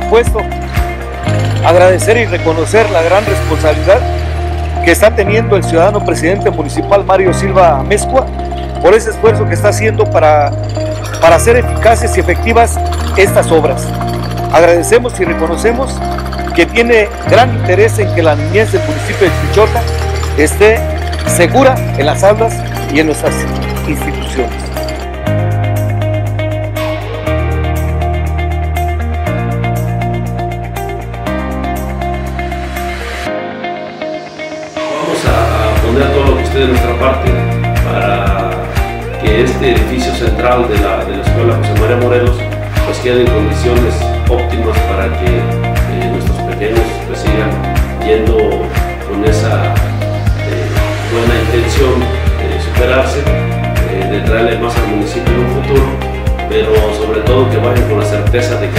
supuesto, agradecer y reconocer la gran responsabilidad que está teniendo el ciudadano presidente municipal Mario Silva Amezcua por ese esfuerzo que está haciendo para hacer eficaces y efectivas estas obras. Agradecemos y reconocemos que tiene gran interés en que la niñez del municipio de Chinchorta esté segura en las aulas y en nuestras instituciones. Vamos a poner todo lo que esté de nuestra parte para que este edificio central de la Escuela José María Morelos pues quede en condiciones óptimas para que nuestros pequeños pues sigan yendo con esa buena intención de superarse, de traerle más al municipio en un futuro, pero sobre todo que vayan con la certeza de que